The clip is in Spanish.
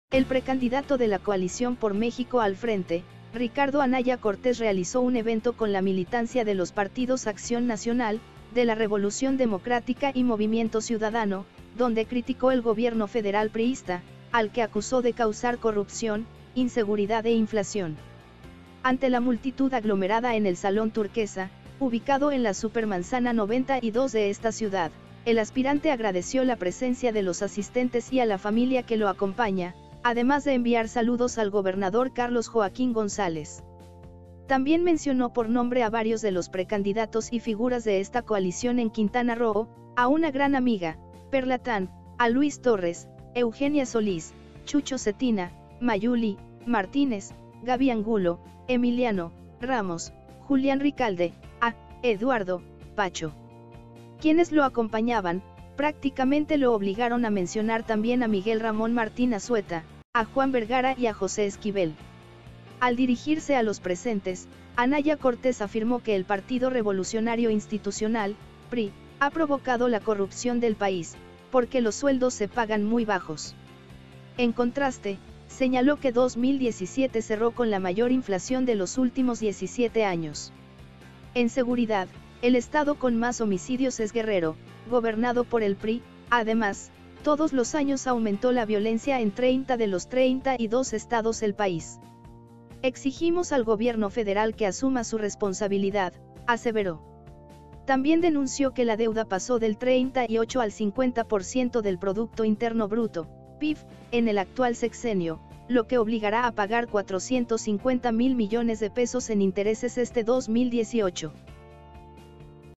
El precandidato de la coalición por México al frente, Ricardo Anaya Cortés, realizó un evento con la militancia de los partidos Acción Nacional, de la Revolución Democrática y Movimiento Ciudadano, donde criticó el gobierno federal priista, al que acusó de causar corrupción, inseguridad e inflación. Ante la multitud aglomerada en el Salón Turquesa, ubicado en la Supermanzana 92 de esta ciudad, el aspirante agradeció la presencia de los asistentes y a la familia que lo acompaña, además de enviar saludos al gobernador Carlos Joaquín González. También mencionó por nombre a varios de los precandidatos y figuras de esta coalición en Quintana Roo, a una gran amiga, Perlatán, a Luis Torres, Eugenia Solís, Chucho Cetina, Mayuli, Martínez, Gaby Angulo, Emiliano, Ramos, Julián Ricalde, a Eduardo, Pacho. Quienes lo acompañaban, prácticamente lo obligaron a mencionar también a Miguel Ramón Martín Azueta, a Juan Vergara y a José Esquivel. Al dirigirse a los presentes, Anaya Cortés afirmó que el Partido Revolucionario Institucional, PRI, ha provocado la corrupción del país, porque los sueldos se pagan muy bajos. En contraste, señaló que 2017 cerró con la mayor inflación de los últimos 17 años. En seguridad, el estado con más homicidios es Guerrero, gobernado por el PRI. Además, todos los años aumentó la violencia en 30 de los 32 estados del país. Exigimos al gobierno federal que asuma su responsabilidad, aseveró. También denunció que la deuda pasó del 38 al 50% del Producto Interno Bruto, PIB, en el actual sexenio, lo que obligará a pagar 450,000 millones de pesos en intereses este 2018.